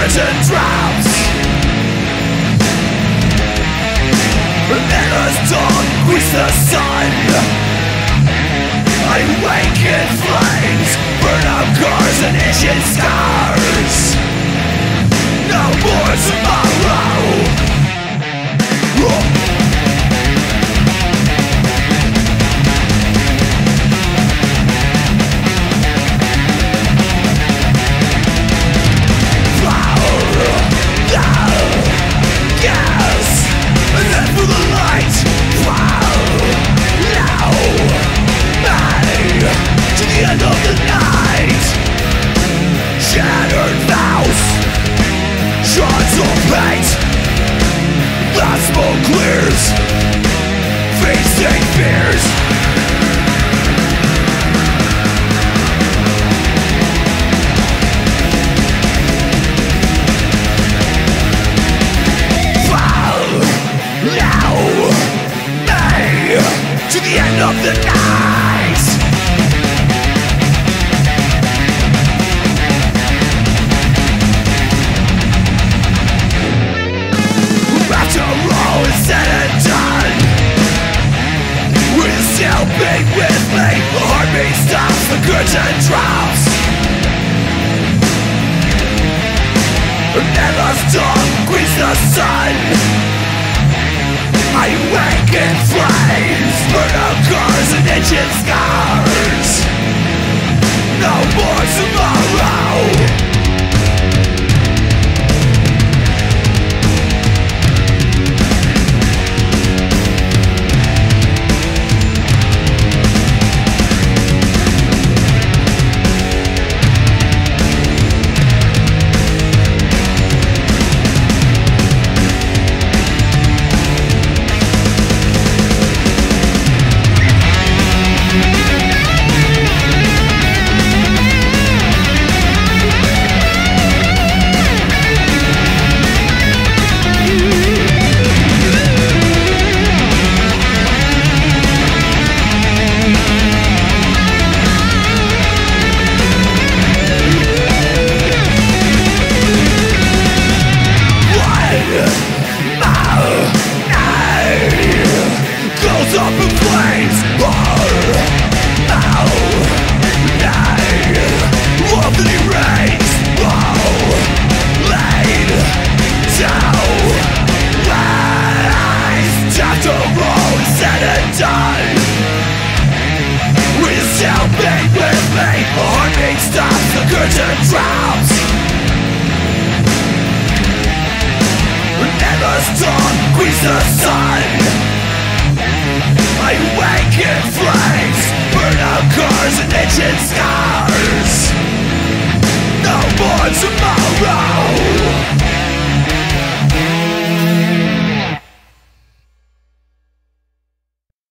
curtain drops. Endless dawn greets the sun. I wake in flames, burn out cars and itching scars. No more tomorrow. End of the night, shattered vows, shards of paint. The smoke clears, facing fears. Fall now, May, to the end of the night. Said and done. Will you still be with me? The heartbeat stops, the curtain drops. Endless dawn greets the sun. I wake in flames, burn out cars and itching scars. No more tomorrow. Stops, the curtain drops. Endless dawn greets the sun.